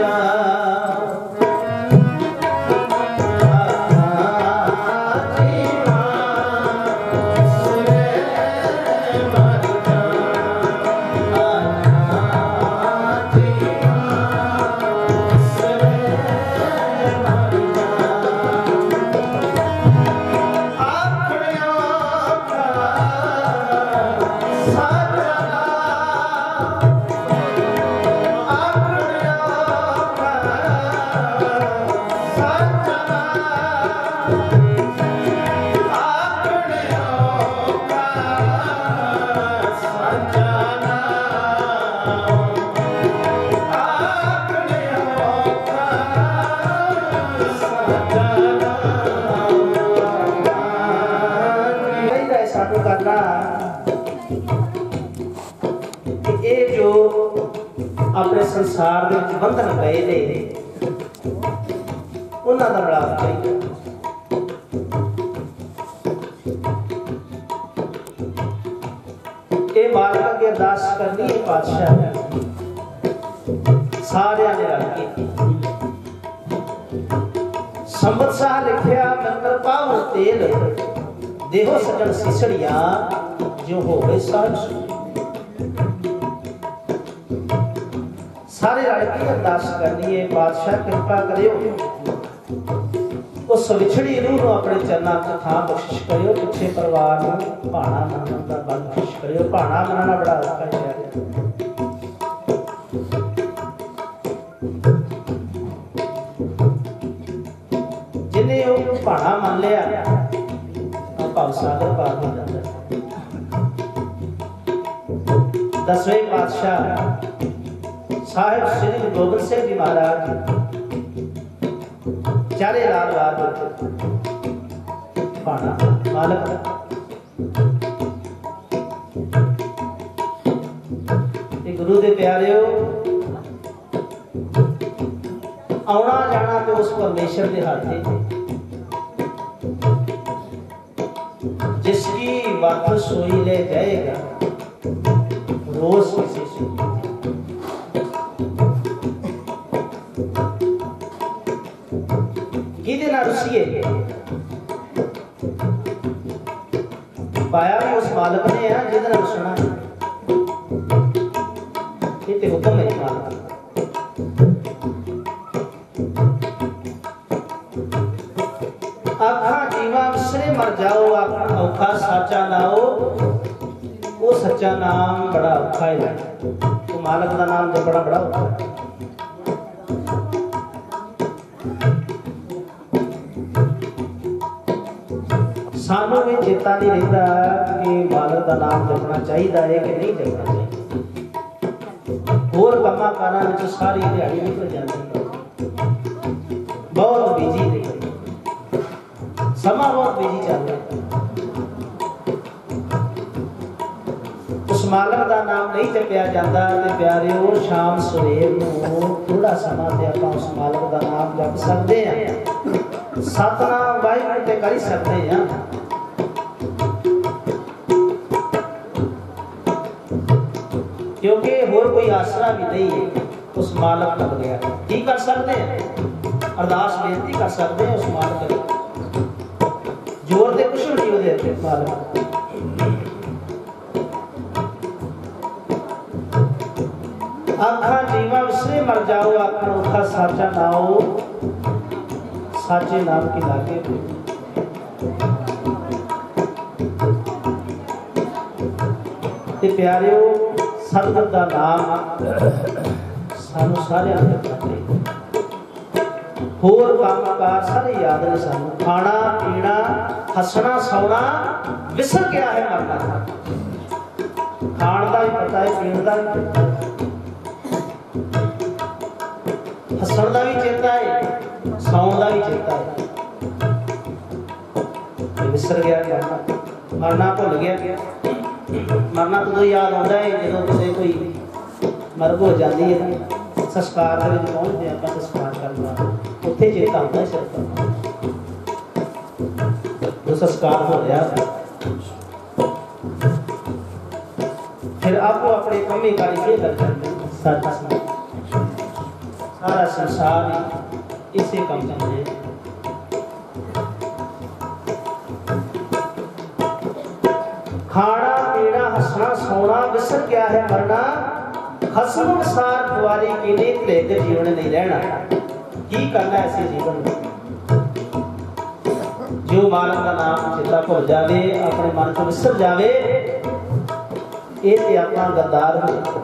अपने संसार के बंधन पे ने उन्होंने बड़ा चाहिए। ये मालिक की अरदास करनी है पातशाह सारे ने रल के संबत शाह लिखिया मंत्र पाव तेल देहो सजन सिसड़िया जो हो गए सहज सारे रल के अरदास करनी है पातशाह कृपा करियो उस विछड़ी रूह अपने चरणों च थां बख्शिश करियो पिछे परिवार नूं भाणा मनण दा बल बख्शिश करियो। भाणा मनना बड़ा औखा है जिन्हें वो भाणा मन लिया भव सागर पार हो जाता है। 10वें पातशाह साहिब श्री गुरु गोबिंद सिंह जी महाराज चारे लाल बार भाणा मालक गुरु दे प्यारे आना जाना तो उस परमेश्वर के हाथ है जिसकी बात सोई ले जाएगा रोज किसी से पाया भी उस मालिक ने है जिहदे नाल रुसना ये ते हुक्म है मालिक। आखा जीवा विसरे मर जाओ आखा औखा साचा नाओ वो सच्चा नाम बड़ा औखा है तो मालिक का नाम जो बड़ा औखा है। सानू भी चेता नहीं रहता कि मालिक का नाम जपना चाहिए है कि नहीं जपना चाहिए। होर कामां कारां विच सारी दिहाड़ी निकल जाती है बहुत बिजी समा बहुत बिजी चल रहा है। उस मालिक का नाम नहीं जपिया जाता ते प्यारिओ शाम सवेर नूं थोड़ा समा ते आपां उस मालिक का नाम जप सकते हैं सतनाम वाहिगुरू ते कर सकते हैं। क्योंकि होर कोई आसरा भी नहीं है उस मालिक का बगैर की कर सकते हैं अरदास बेनती कर सकते हैं उस मालिक को जोर दे कुछ नहीं होते मालिक। आखा जीवा विसरे मर जाओ आखा औखा साचा नाओ साचे नाम की लागे ते प्यारिओ सतगुर का नाम सानू सारे होर काम कार सारे याद ने सानू खाना पीना हसना सौना विसर गया है मरना। खाण का भी पता है पीण का भी पता है हसन का भी चेता है सौन का भी चेता है विसर गया मरना भुल गया। मरना तो याद आता है जो किसी कोई मरग हो जाती है संस्कार पहुँचते हैं संस्कार करना उत्थे चेता आता है सिर्फ जो संस्कार हो रहा फिर आपको अपने कमी कारी के लग जाते सारा संसार ही इसे काम चलते। खाना पीना हंसना सोना विसर क्या है मरना, खसम सार कुआरी की नीत लेकर जीवन नहीं रहना। की करना ऐसे जीवन में जो मालक का नाम चेता भुल जावे, अपने मन को विसर जावे, ये ते आपां गद्दार हो।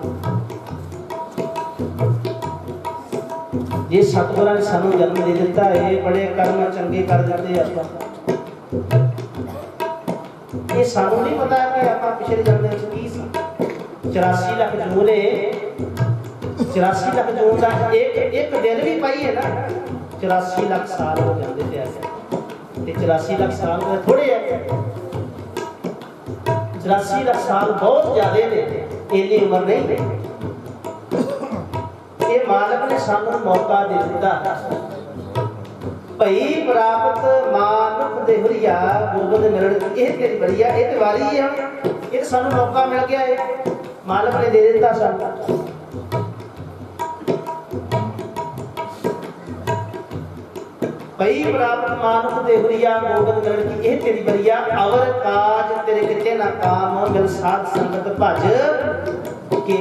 जे सतगुरां ने सानू जन्म दे दिता है, बड़े कर्म चंगे कर दिते आपां, ये सानू नहीं पता कि आपां पिछले जन्म में की सी। 84 लाख जून है, 84 लाख जून का एक दिन भी पाई है ना, 84 लाख साल हो जाते थे ऐसे। 84 लाख साल में थोड़े है, 84 लाख साल बहुत ज्यादा ने, इतनी उम्र नहीं है। ये मालक ने सानू मौका दे दिता, भई प्राप्त मानुख देहरिया गोबंद मिलन, ये तेरी बढ़िया, ये ते वारी है, ये सानू मौका मिल गया है, मालक ने दे दिता सानू। भई प्राप्त मानुख देहरिया गोबंद मिलन की, ये तेरी बढ़िया, अवर काज तेरे किते ना काम, मिल साध संगत भज के।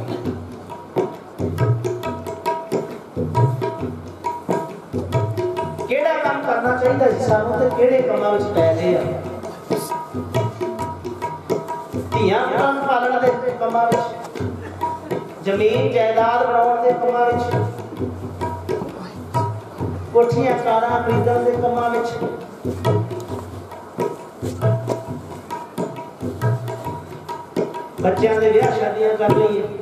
केड़ा काम करना चाहिए जी सानू, ते केड़े कामां विच पै गए आ। धियां पुत्तां नूं पालण दे कामां विच, जमीन जायदाद बनाउण दे कामां विच, कोठियां कारां खरीदण दे कामां विच, बच्चों के ब्याह शादियां कर रही है।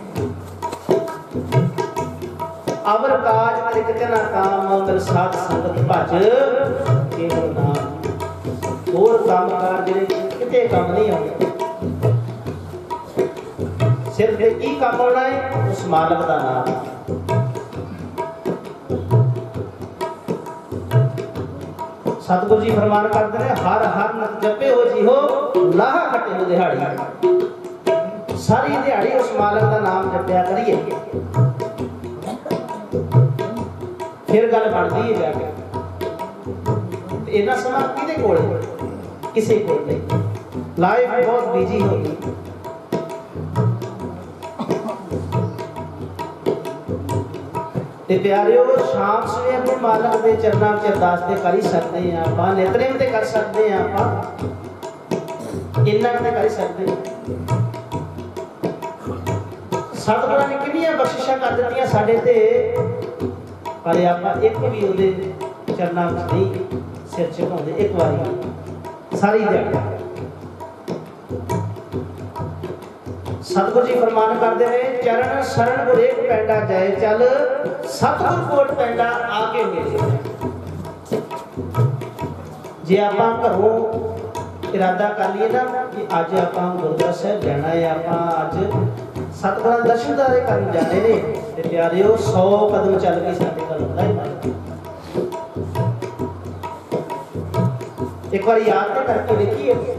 अवर काज तेरे किते ना काम, मिल साध संगत भज केवल नाम। और काम कार जिहड़े किते काम नहीं आउंदे, सिर्फ एक ही काम आउणा है, उस मालक दा नाम। सतगुरु जी फरमान करते हैं, हर हर नत जपे हो जी हो, लाहा खटे हो दिहाड़ी। सारी दिहाड़ी उस मालक का नाम जपया करिए, फिर गल बनती है जाके। इन्ना समा किहदे कोल है, किसी कोल नहीं, लाइफ बहुत बिजी हो गई। ते प्यारियो शाम सवेर को मालक के चरणों में अरदास ते कर ही सकते हैं, आप नितनेम ते कर सकते हैं, आप इन्ना ते कर ही सकते हैं। सतगुरां ने कितनियां बख्शिशां कर दित्तियां साडे ते, पर आप एक भी उहदे चरणों में नहीं सिर झुकाउंदे। एक बारी सारी दिहाड़ी सतगुरु जी फरमान करते हैं, चरण शरण गुर एक पैंडा जाए चल, सतगुर कोट पैंडा आके मिले। जे आपां घरों इरादा कर लिए ना कि अज आपां गुरुद्वारा साहिब जाना है, आपां अज सतगुरां दे दर्शन दारे करन जाने ने, ते प्यारिओ 100 कदम चल के साडे कोल आउंदा है। एक बार याद तो करके देखिए,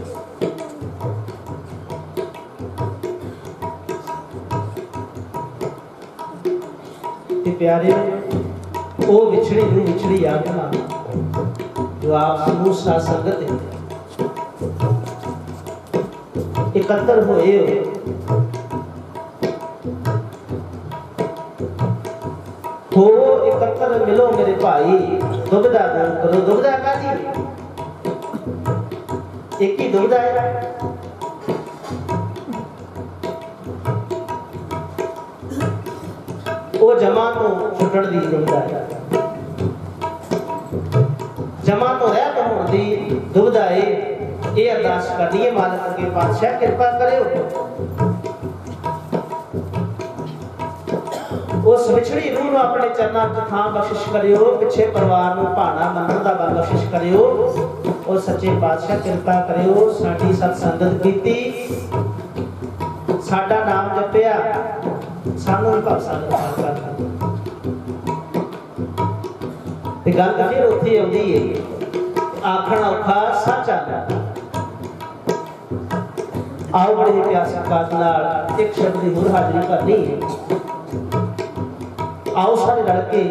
प्यारे वो विछड़ी नूं विछड़ी आत्मा जो आप समूह सा संगत एकत्र होए हो एकत्र मिलो मेरे भाई, दुविधा दूर करो। दुविधा कादी, एक ही दुविधा है, वो जमा तो छुटण दी दुविधा है, जमा तो रह तो होण दी दुविधा है। ये अरदास करनी है मालक के पातशाह कृपा करियो, उस विछड़ी रूह अपने चरणों च थां बख्शिश करियो, पिछे परिवार नूं भाना मनण दा बल बख्शिश करियो। और सच्चे पातशाह कृपा करियो, साडी सत संगत कीती, साडा नाम जपिया, सानू भी भक्सां कर ते गल फिर उत्थे आउंदी है, आखण औखा सच आंदा। आओ बड़े प्यास कात नाल एक शब्द दी होर हाज़री करनी है। आओ सारे रल के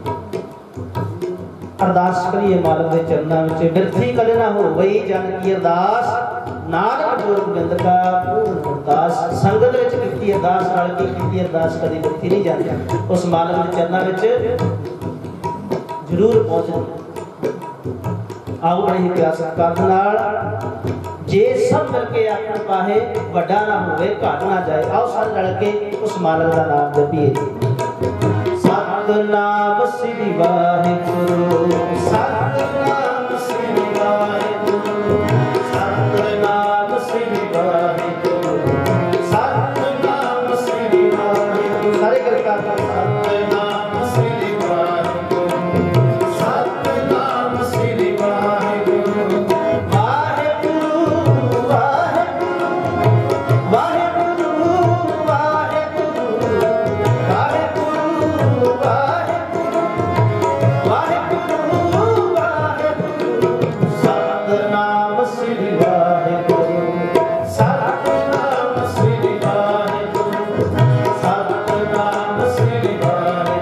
अरदास करिए मालक के चरणों में। बिरथी कले ना हो वही जन की अरदास, नानक जोर गोबिंद का पूर्ण अरदास। संगत विच कीती अरदास, रल के कीती अरदास कदी बिरथी नहीं जाती। उस मालक के चरणों में जरूर पहुंचना। आओ बड़े ही प्यार सत्कार नाल जे सब मिलके आखण पाहे वड्डा ना होवे घट ना जाए। आओ सारे रल के उस मालक का नाम जपीए। सतनाम श्री वाहिगुरु, सतनाम श्री वाहिगुरु, सतनाम श्री वाहिगुरु, सतनाम श्री वाहिगुरु। सारे करता सतनाम श्री वाहिगुरु, सतनाम श्री वाहिगुरु, वाहिगुरु वाहिगुरु वाहिगुरु वाहिगुरु सतनाम श्री वाहिगुरु, सतनाम श्री वाहिगुरु, सतनाम श्री वाहिगुरु।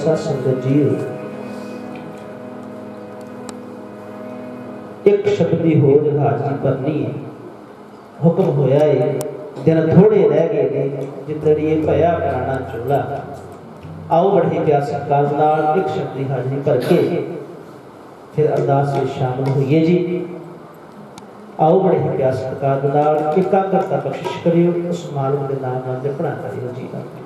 साध संगत जी एक शब्दी हो हाजरी भरनी है। हुक्म होया है दिन थोड़े रह गए ने जिंदड़िए भया पुराना चोला। आओ बड़े प्यार सत्कार नाल एक शब्दी हाजरी भर के फिर अरदास में शामिल होइए जी। आओ बड़े प्यार सत्कार नाल एकाग्रता बख्शिश करियो। उस मालिक के नाम नाल जपना करियो जी।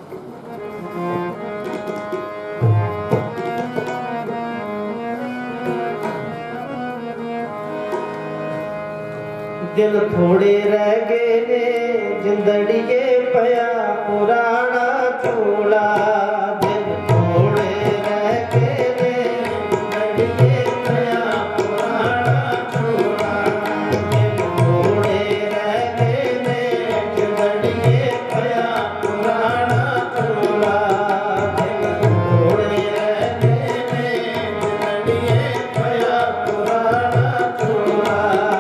दिन थोड़े रह गए ने जिंदड़िए पया पुराना चोला। दिन थोड़े रह गए ने जिंदड़िए पया पुराना चोला। दिन थोड़े रह गए ने जिंदड़िए पया पुराना चोला। दिन थोड़े रह गए ने जिंदड़िए पया पुराना चोला।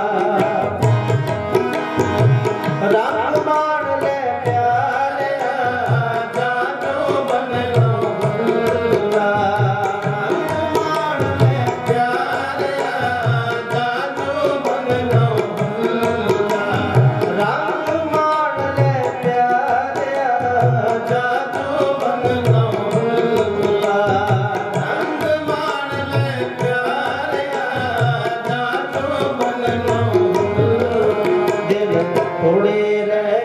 रंग मान ले प्यालिया जानो बन लो भूला। रंग मान ले प्यालिया जानो बन लो भूला। रंग मान ले प्यालिया जानो बन लो भूला। रंग मान ले प्यालिया जानो बन लो भूला। दिल थोड़े रह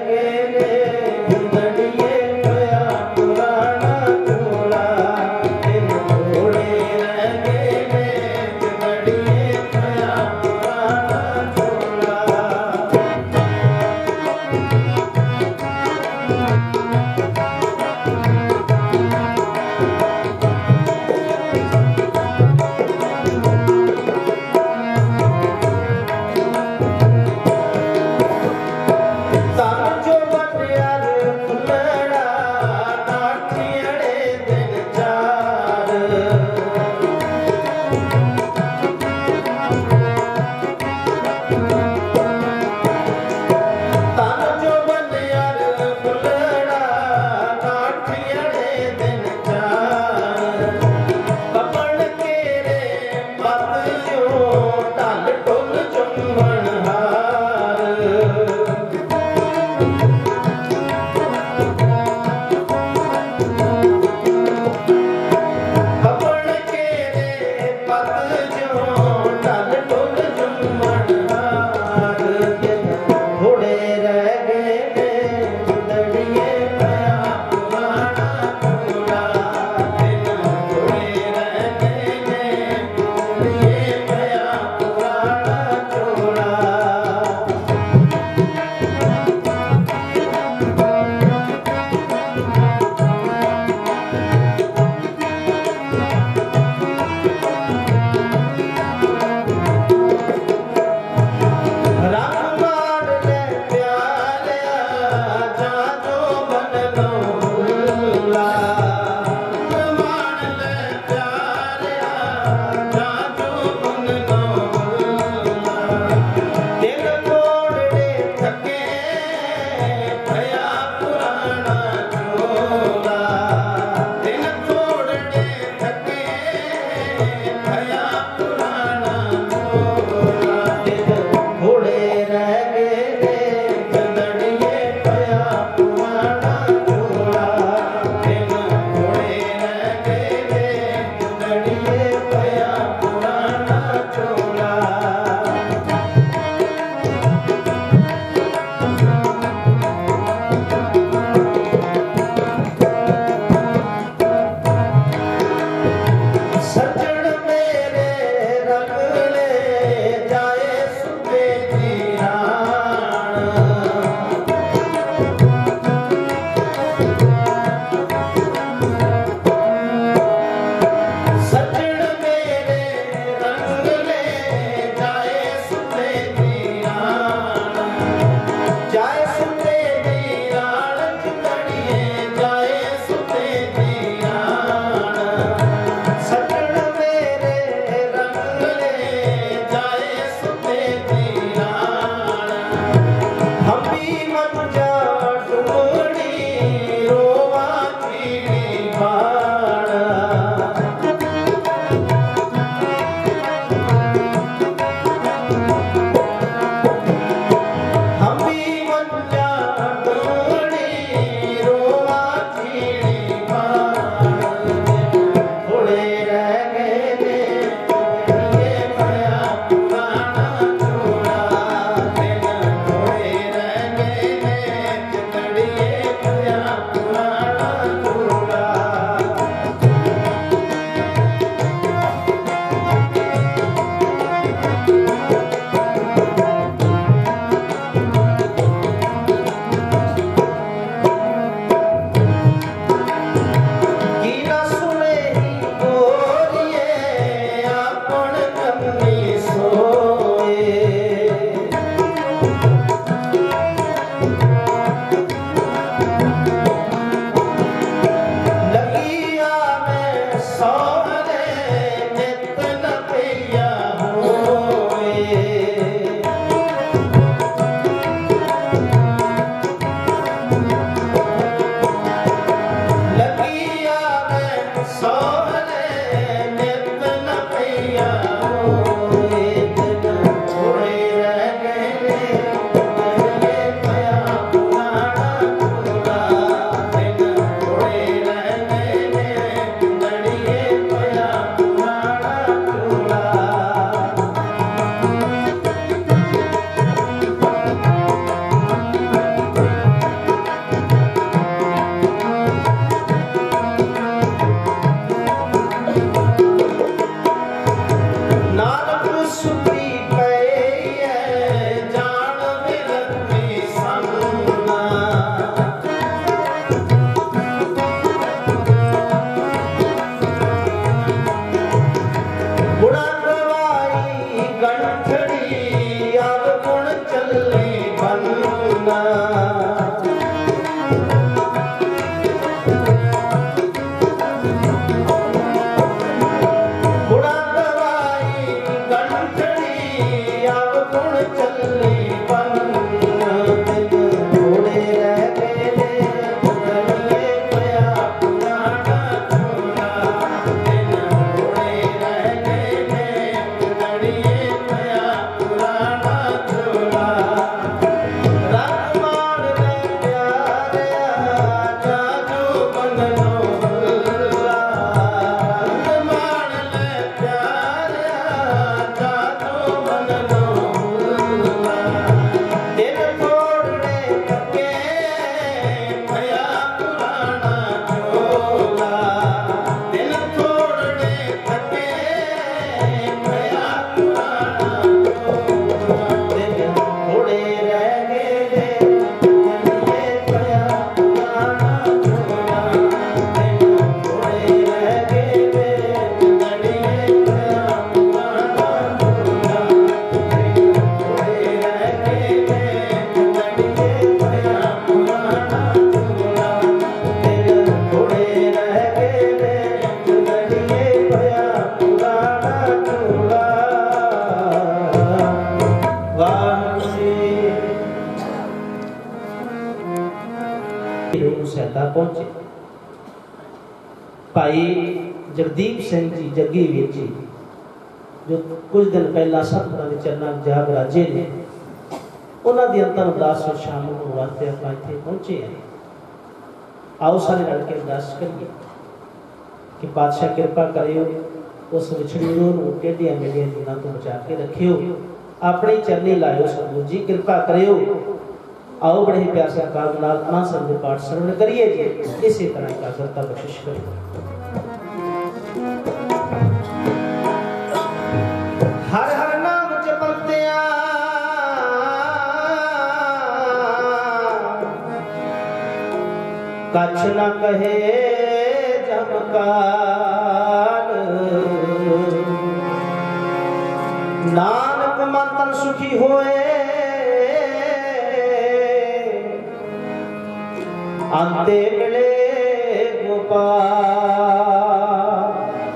पहुंचे भाई जगदीप सिंह जी जग्गी वीर जी जो कुछ दिन पहला सतगुरां दे चरनां जा विराजे ने उन्हां दी अंतिम अरदास में शामिल होने वास्ते आपां इत्थे पहुंचे हैं। आओ सारे रल के अरदास करिए कि पातशाह कृपा करियो उस विछड़ी रूह नूं टेढ़ियां मेढ़ियां दिनां तो बचा के रखियो अपने चरनी लायो सतगुरु जी कृपा करियो। आओ बड़े ही प्यार से कागनाथ संग पाठ श्रवण करिए जी इसी तरह एकाग्रता बख्शिश करिए। हर हर नाम जपतिया कछ न कहे जमकार नानक मन तन सुखी होए अंते मिले गोपाल।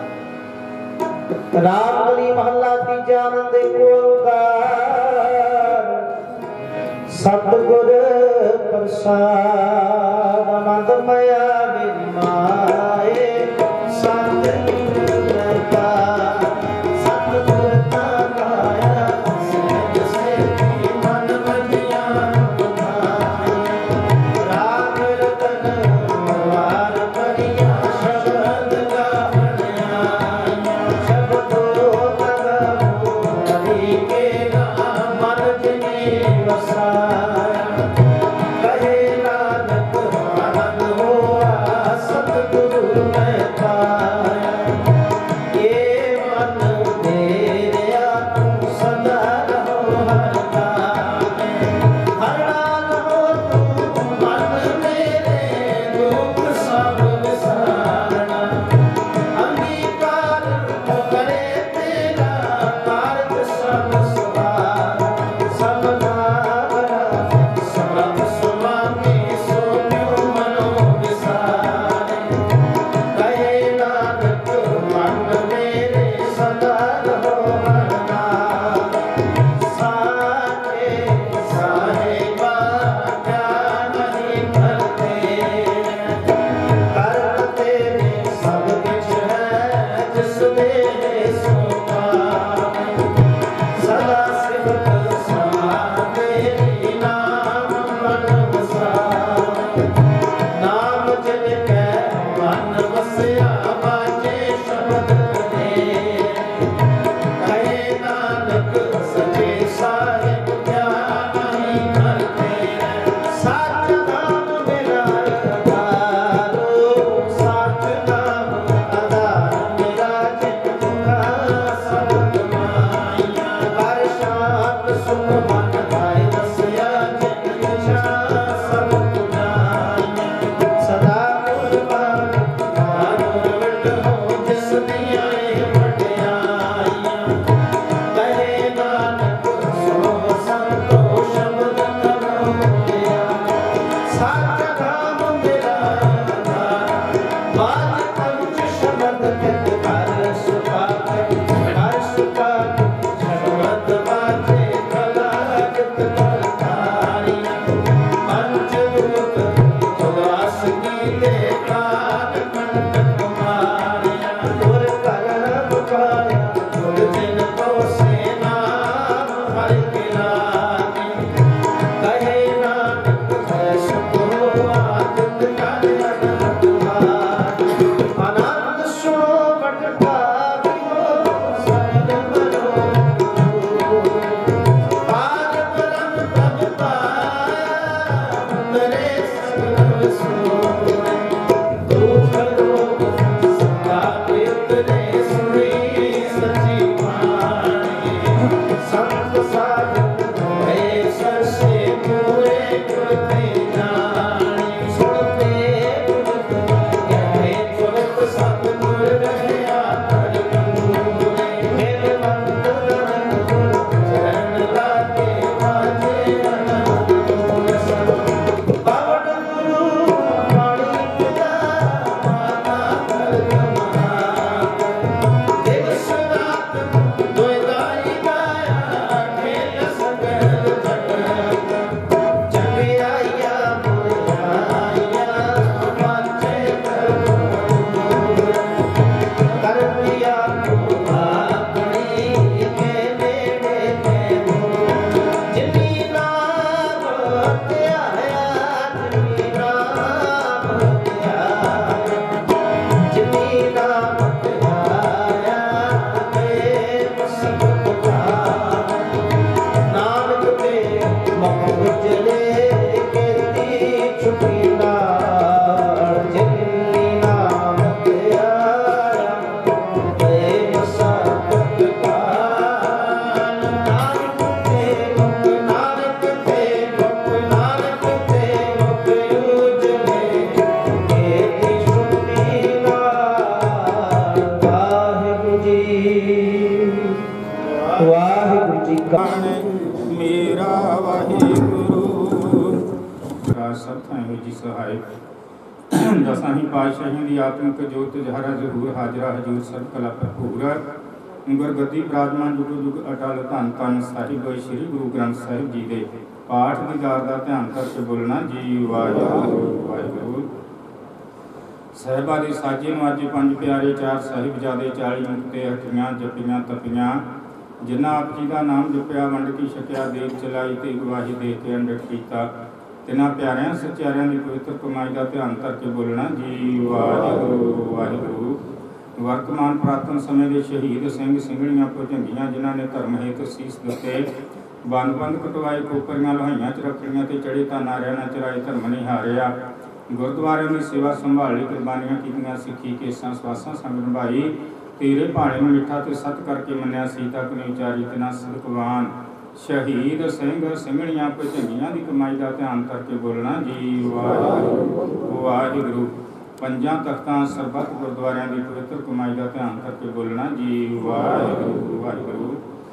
रामगली महला तीजा आनंद ओंकार सतगुर प्रसाद आनंद मया मेरी माए सतगुर का सतगुर का गाया से मन बजिया दसां ही पातशाहियों की आत्मिक जोत जहरा जहूर हाजरा हजूर सब कला भरपूर गुरगद्दी विराजमान जुग जुग अटल धन धन साहिब श्री गुरु ग्रंथ साहिब जी के पाठ दीदार का ध्यान करके बोलना जी वाहिगुरू वाहिगुरू। साहिबा के साजे अज पंज प्यारे चार साहिबजादे 40 मुक्ते हटियां जपियां तपियां जिन्ना आप जी का नाम जपिया वंड की छकिया देख चलाई ते गवाही दे के अंडट किया तिन्हां प्यारियां सच्चारियां की पवित्र कमाई का ध्यान करके बोलना जी वाहिगुरू वाहिगुरू। वर्तमान पुरातन समय के शहीद सिंह ਸਿੰਘਣੀਆਂ ਭੁਜੰਗੀਆਂ जिन्हां ने धर्म हेत सीस दिते बंद बंद कटवाए कोपरियां लोहाइयां च रखड़ियां ते चढ़े तां नारियां नाल चराए धर्म नहीं हारिया गुरुद्वारिਆਂ की सेवा संभाली कुर्बानियां कीतियां सिੱਖੀ केसां सवासां संग निभाई तेरे भाणे ਨੂੰ मिठा ते सत करके मन्निया सी तक नहीं उचारी तिना सदकवान शहीद सिंह ਸਿੰਘਣੀਆਂ ਭੁਜੰਗੀਆਂ की कमाई का ध्यान करके बोलना जी वाहिगुरू वाहिगुरू। पंजां तख्तां सरबत गुरुद्वारिਆਂ की पवित्र कमाई का ध्यान करके बोलना जी वाहिगुरू वाहिगुरू।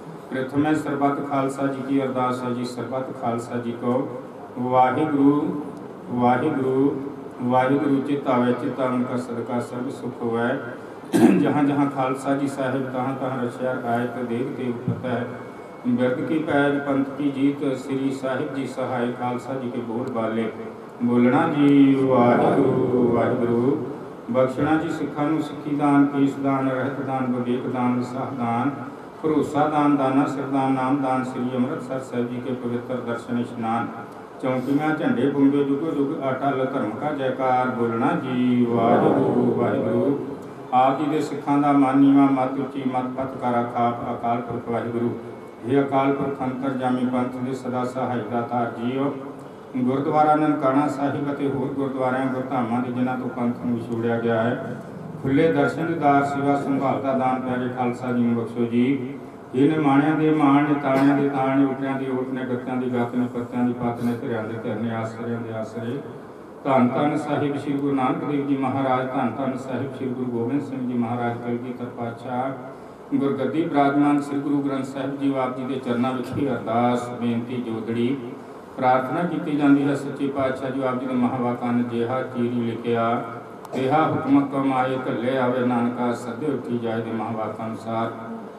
प्रथम सरबत खालसा जी की अरदास है जी सरबत खालसा जी को वाहिगुरू वाहिगुरू वाहिगुरू चितावे चिता उनका सदका सब सुख होवे जहाँ जहाँ खालसा जी साहिब तहाँ तहाँ रशिया आए तो देख देव फतेह बिरद की पैज पंथ की जीत श्री साहिब जी सहाय खालसा जी के बोल बाले बोलना जी वाहिगुरू वाहिगुरू। बख्शना जी सिखा नूं सिक्खी दान केस दान रहत दान विवेक दान विसाह दान भरोसा दान दाना सरदान नाम दान श्री अमृतसर साहिब जी के पवित्र दर्शन स्नान चौंकियां झंडे बुंगे जुगो जुग अटल धर्म का जयकार बोलना जी वाहिगुरू वाहिगुरू। आप जी के सिखां दा मान नीवां मत उची मत पत कर खाप अकाल पुरख वाहिगुरू। हे अकाल पुरख अंतर जामी पंथ के सदा सहाय दातार जीओ गुरुद्वारा ननकाना साहिब ਅਤੇ ਹੋਰ ਗੁਰਦੁਆਰਿਆਂ ਗੁਰਧਾਮਾਂ ਦੇ ਜਿਨ੍ਹਾਂ ਤੋਂ ਪੰਥ ਨੂੰ ਵਿਛੋੜਿਆ ਗਿਆ ਹੈ ਖੁੱਲੇ ਦਰਸ਼ਨ ਦੀਦਾਰ ਸੇਵਾ ਸੰਭਾਲ ਦਾ ਦਾਨ ਪਿਆਰੇ ਖਾਲਸਾ ਜੀ ਨੂੰ ਬਖਸ਼ੋ ਜੀ। ਇਹ ਨਿਮਾਣਿਆਂ ਦੇ ਮਾਣ ਨੇ ਤਾਣਿਆਂ ਦੇ ਤਾਣ ਨੇ ਉਟਿਆਂ ਦੀ ਓਟ ਨੇ ਗੱਤਾਂ ਦੀ ਗੱਤ ਨੇ ਪੱਤਿਆਂ ਦੀ ਪੱਤ ਨੇ ਧਿਰਿਆਂ ਦੇ ਧਿਰ ਨੇ ਆਸਰਿਆਂ ਦੇ ਆਸਰੇ ਧੰਨ ਧੰਨ ਸਾਹਿਬ ਸ੍ਰੀ ਗੁਰੂ ਨਾਨਕ ਦੇਵ ਜੀ ਮਹਾਰਾਜ ਧੰਨ ਧੰਨ ਸਾਹਿਬ ਸ੍ਰੀ ਗੁਰੂ ਗੋਬਿੰਦ ਸਿੰਘ ਜੀ ਮਹਾਰਾਜ ਕਲਗੀਧਰ ਪਾਤਸ਼ਾਹ गुरगद्दी विराजमान श्री गुरु ग्रंथ साहिब जी आप जी के चरणों में ही अरदास बेनती जोदड़ी प्रार्थना की जाती है सच्चे पातशाह जी आप जी के महावाका ने जिहा चीरी लिखिया तेहा हुक्म कम आए घले आवे नानका सदे उठी जाए के महावाका अनुसार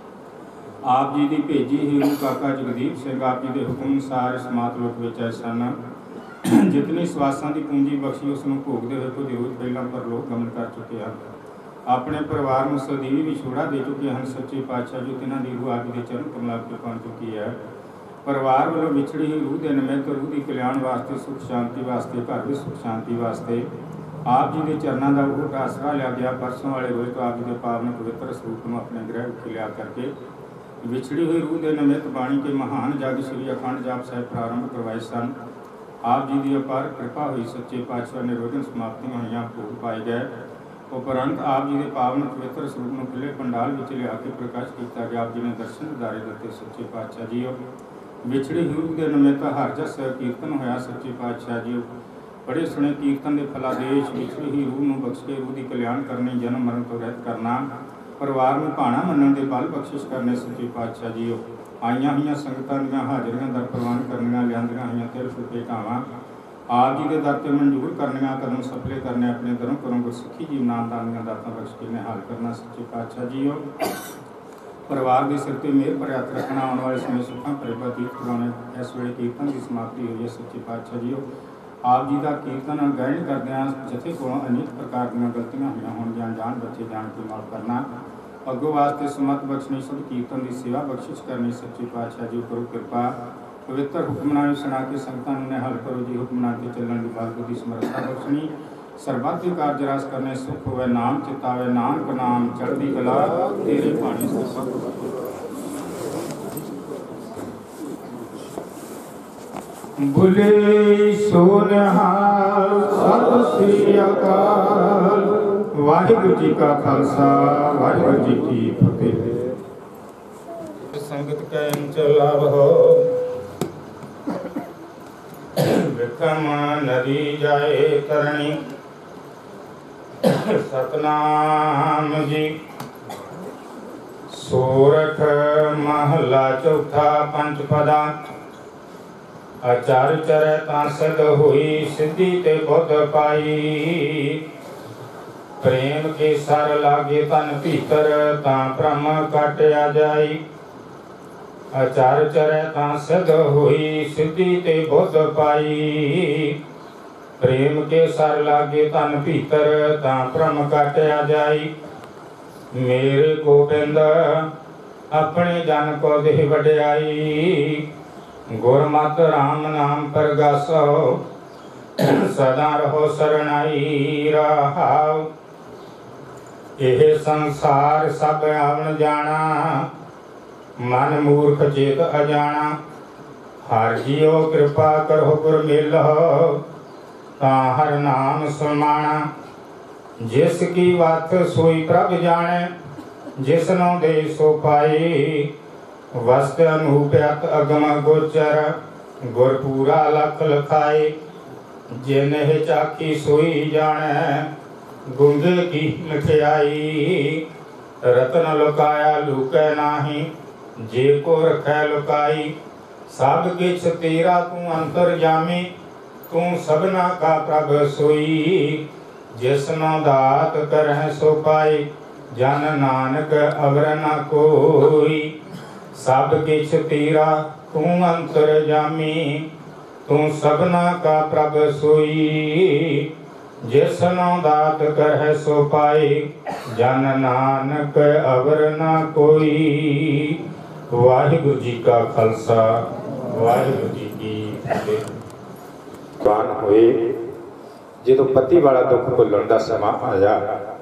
आप जी की भेजी ही रूह काका जगदीप सिंह आप जी के हुक्म अनुसार इस मातलोक में आए सन जितनी सवासां की पूंजी बख्शी उसनों भोगते हुए कुछ रोज पहला परलोक गमन कर चुके हैं अपने परिवार में सदीवी विछोड़ा दे चुके हैं सच्चे पातशाह जो तिन्हां दी रूह आप के चरण कमलां ते पहुंच चुकी है। परिवार वालों विछड़ी हुई रूह के निमित्त रूह की कल्याण वास्ते सुख शांति वास्ते घर में सुख शांति वास्ते आप जी के चरणों का वो आसरा लिया गया। परसों वाले रोज तो आप जी के पावन पवित्र स्वरूप में अपने गृह विच लिया करके विछड़ी हुई रूह के निमित्त बाणी के महान जग श्री अखंड जाप साहिब प्रारंभ करवाए सन। आप जी की अपार कृपा हुई सच्चे पातशाह निरोधन समाप्तियां हुई भोग पाए गए। उपरंत आप जी के पावन पवित्र स्वरूप में खुले पंडाल में लिया के प्रकाश किया गया। आप जी ने दर्शन दिदारे दिते सच्चे पातशाह जी। विछड़ी रूह के निमित्त हर जस कीर्तन होया सच्चे पातशाह जी। बड़े सुने कीर्तन के फलादेश विछड़ी ही रूह में बख्श के रूह की कल्याण करनी, जन्म मरण तो रहित करना, परिवार में भाणा मनण के बल बख्शिश करने सच्चे पातशाह जी। आईया हुई संगतां दीआं हाजरियां दर प्रवान करनियां, लियांदियां हुई तिल फुल भेटावां आप जी के दर ते मंजूर करनियां, कदम सफले करने, अपने दरों करों गुरसिੱਖੀ जी नामदान दीआं दातां बख्श के निहाल करना सच्चे पातशाह जी। परिवार के सिर पर मेहर भरे हथ रखना, आने वाले समय सुखां भरे बतीत कराने। इस वेले कीर्तन की समाप्ति हुई है सच्चे पातशाह जी। आप जी का कीर्तन गायन करदे जथे को अनेक प्रकार दी गलतियां हुई होणगियां, जान बच्चे जान के माफ करना, अगों वास्ते समत बख्शनी, शुद्ध कीर्तन की सेवा बख्शिश करनी सच्चे पातशाह जी। करो कृपा पवित्र हुक्मनामे सुना के संगतां नूं निहाल करो जी। हुक्मनामे ते चलण दी बल बुद्धि समर्था बख्शनी, सर्बत कार्य रास करने सुख होवे, नाम चितावे नानक नाम चढ़दी कला तेरे पानी बुले सोनिहाल सत श्री अकाल। वाहिगुरू जी का खालसा वाहिगुरू जी की फतेह। संगत कै चलाव हो विक्रम नदी जाए तरणी, सतनाम जी। सोरठ महला चौथा पंचपदा। आचार चरै तां सिद्ध हुई, सिद्धि ते बुद्ध पाई। प्रेम के सर लागे तन भीतर, तां ब्रह्म काटिया जाई। आचार चरै तां सिद्ध हुई, सिद्धि ते बुद्ध पाई। प्रेम के सर लागे तन भीतर, तां ब्रह्म काटिया जाई। मेरे गोबिंद अपने जन को देह वड्याई। गुरमत राम नाम परगासो, सदा रहो सरनाई रहाओ। यह संसार सब आवन जाना, मन मूर्ख चेत अजाना। हर जियो कृपा करो गुर मिलो, ता हर नाम सुमाना। जिसकी बात सोई प्रभ जाने, जिसनो दे सो पाई। वस्त अनूप्यत अगम गोचर, गुरपूरा लख लखाए। जिन्ह चाखी सोई जाने, गुंगे की मिठियाई। रतन लुकाया लुकै नाही, जे को रखै लुकाई। सब किछ तेरा तू अंतरजामी, तू सबना का प्रभ सोई। जिसनो दात करह सो पाई, जन नानक अवर न कोई। सब किछ तेरा तू अंतरजामी, तू सबना का प्रभ सोई। जिसनो दात करह सो पाई, जन नानक अवर न कोई। वाहिगुरू जी का खालसा वाहिगुरू जी की फतेह। जवान होए जो पति वाला दुख भुलन का समा आया,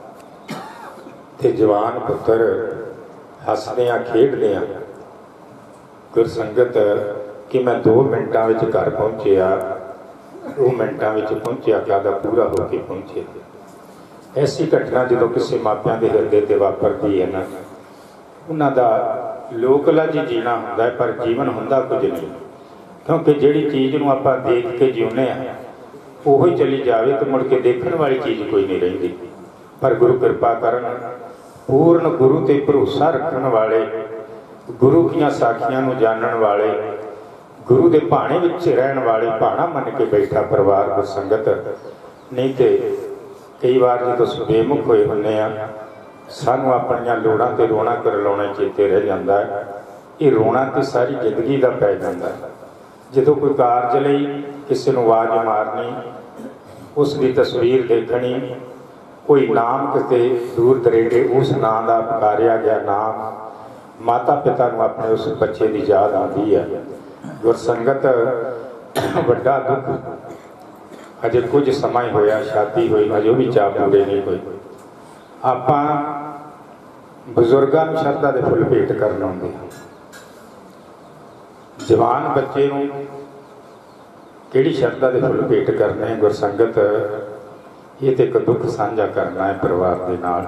ते जवान पुत्र हसदियां खेडदियां गुरसंगत कि मैं 2 मिनटां विच घर पहुंचिया, 2 मिनटां विच पहुंचिया क्या पूरा होके पहुंचे। ऐसी घटना जो किसी मापियां के हिरदे ते वापरदी है ना, उन्हां दा लोकलज जीना हुंदा है, पर जीवन हुंदा कुछ नहीं। क्योंकि जिहड़ी चीज़ नूं आपां देख के जिउंदे आ उहो ही चली जावे तो मुड़ के देखण वाली चीज़ कोई नहीं रहिंदी। पर गुरु कृपा करन, पूर्ण गुरु ते भरोसा रखण वाले, गुरु ਦੀਆਂ ਸਾਖੀਆਂ ਨੂੰ ਜਾਣਨ वाले, गुरु के भाणे विच रहण वाले, भाणा मन के बैठा परिवार गुरसंगत नहीं। तो कई बार जो बेमुख होए हुंदे आ, सानूं अपणीਆਂ लोड़ां ते रोना करलाउणा चेते रह जांदा है। ये रोना तो सारी जिंदगी का पै जांदा है। जो कोई कारज लई किसी नूं आवाज़ मारनी, उसकी तस्वीर देखनी, कोई नाम किते दूर दरेडे उस नाम का पुकारिया गया नाम, माता पिता नूं अपने उस बच्चे की याद आती है। गुरसंगत वड्डा दुख, अजे कुछ समय होया शादी हुई, अजे भी चाह पूरे नहीं हुए। आपां बजुर्गों नूं श्रद्धा दे फुल भेंट करन आउंदे, जवान बच्चे नूं ਕਿਹੜੀ ਸ਼ਰਧਾ ਦੇ ਫੁੱਲ ਭੇਟ ਕਰਨੇ ਗੁਰਸੰਗਤ, ਇਹ ਤੇ ਇੱਕ ਦੁੱਖ ਸਾਂਝਾ ਕਰਨਾ ਹੈ ਪਰਿਵਾਰ ਦੇ ਨਾਲ।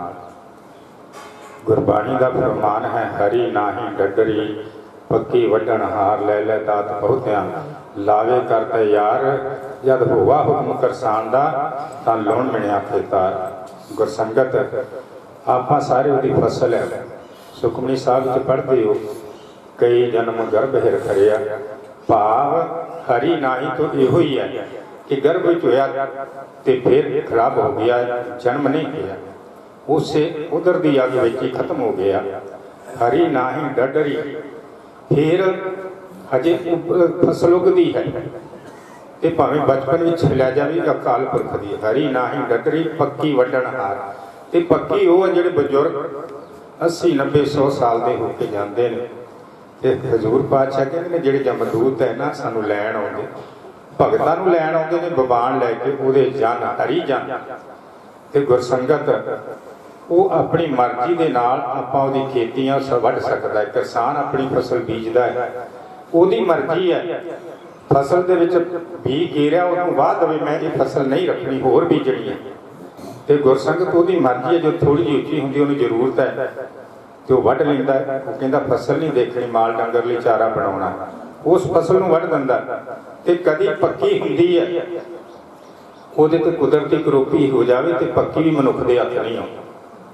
ਗੁਰਬਾਣੀ ਦਾ ਫਰਮਾਨ ਹੈ, ਹਰੀ ਨਾਹੀ ਡੱਡਰੀ ਪੱਕੀ ਵੱਢਣ ਹਾਰ, ਲੈ ਲੈ ਦਾਤ ਬਹੁਤਿਆਂ ਲਾਵੇ ਕਰਤਾ ਯਾਰ, ਜਦ ਹੋਵਾ ਹੁਕਮ ਕਰਸਾਨ ਦਾ ਤਾਂ ਲਾਉਣ ਮਿਣਿਆ ਖੇਤਾਰ। ਗੁਰਸੰਗਤ ਆਪਾਂ ਸਾਰੇ ਉਹਦੀ ਫਸਲ ਹੈ। ਸੁਖਮਨੀ ਸਾਹਿਬ ਵਿੱਚ ਪੜ੍ਹਦੇ ਹੋ, ਕਈ ਜਨਮ ਗਰਭ ਹਿਰ ਖਰਿਆ, ਭਾਵ ਹਰੀ ਨਾਹੀ ਤੋਂ ਇਹੋ ਹੀ ਹੈ ਕਿ ਗਰਭ ਵਿੱਚ ਹੋਇਆ ਤੇ ਫਿਰ ਖਰਾਬ ਹੋ ਗਿਆ, ਜਨਮ ਨਹੀਂ ਹੋਇਆ, ਉਸੇ ਉਧਰ ਦੀ ਅੱਗ ਵਿੱਚ ਹੀ ਖਤਮ ਹੋ ਗਿਆ। ਹਰੀ ਨਾਹੀ ਡੱਡਰੀ, ਫਿਰ ਹਜੇ ਫਸਲ ਉਗਦੀ ਹੈ ਤੇ ਭਾਵੇਂ ਬਚਪਨ ਵਿੱਚ ਲਿਆ ਜਾਵੇ ਅਕਾਲ ਪੁਰਖ ਦੀ। ਹਰੀ ਨਾਹੀ ਡੱਡਰੀ ਪੱਕੀ ਵੱਢਣ ਹਾਰ, ਤੇ ਪੱਕੀ ਉਹ ਜਿਹੜੇ ਬਜ਼ੁਰਗ 80 90 100 ਸਾਲ ਦੇ ਹੋ ਕੇ ਜਾਂਦੇ ਨੇ ਤੇ ਹਜ਼ੂਰ ਪਾਤਸ਼ਾਹ ਕਹਿੰਦੇ ਨੇ ਜਿਹੜੇ ਜਮਦੂਤ ਹੈ ਨਾ ਸਾਨੂੰ ਲੈਣ ਆਉਂਦੇ, ਭਗਤਾਂ ਨੂੰ ਲੈਣ ਆਉਂਦੇ ਨੇ ਬਬਾਨ ਲੈ ਕੇ, ਉਹਦੇ ਜਨ ਹਰੀ ਜਨ। ਤੇ ਗੁਰਸੰਗਤ ਉਹ ਆਪਣੀ ਮਰਜ਼ੀ ਦੇ ਨਾਲ ਆਪਾਂ ਉਹਦੀ ਖੇਤੀਆਂ ਵੱਢ ਸਕਦਾ ਹੈ। ਕਿਸਾਨ ਆਪਣੀ ਫਸਲ ਬੀਜਦਾ ਹੈ, ਉਹਦੀ ਮਰਜ਼ੀ ਹੈ। ਫਸਲ ਦੇ ਵਿੱਚ ਬੀਜ ਗੇਰਿਆ, ਉਹਨੂੰ ਵਾਹ ਦੇਵੇ ਮੈਂ ਇਹ ਫਸਲ ਨਹੀਂ ਰੱਖਣੀ, ਹੋਰ ਬੀਜਣੀ ਹੈ। ਤੇ ਗੁਰਸੰਗਤ ਉਹਦੀ ਮਰਜ਼ੀ ਹੈ, ਜੋ ਥੋੜੀ ਜਿਹੀ ਉੱਚੀ ਹੁੰਦੀ ਉਹਨੂੰ ਜ਼ਰੂਰਤ ਹੈ ਤੇ ਉਹ ਵੱਢ ਲੈਂਦਾ। ਉਹ ਕਹਿੰਦਾ ਫਸਲ ਨਹੀਂ ਦੇਖਣੀ, ਮਾਲ ਡੰਗਰ ਲਈ ਚਾਰਾ ਬਣਾਉਣਾ, ਉਸ ਫਸਲ ਨੂੰ ਵੱਢ ਦਿੰਦਾ। ਤੇ ਕਦੀ ਪੱਕੀ ਹੁੰਦੀ ਹੈ, ਉਹਦੇ ਤੇ ਕੁਦਰਤੀ ਕਰੋਪੀ ਹੋ ਜਾਵੇ ਤੇ ਪੱਕੀ ਵੀ ਮਨੁੱਖ ਦੇ ਹੱਥ ਨਹੀਂ ਆਉਂਦੀ।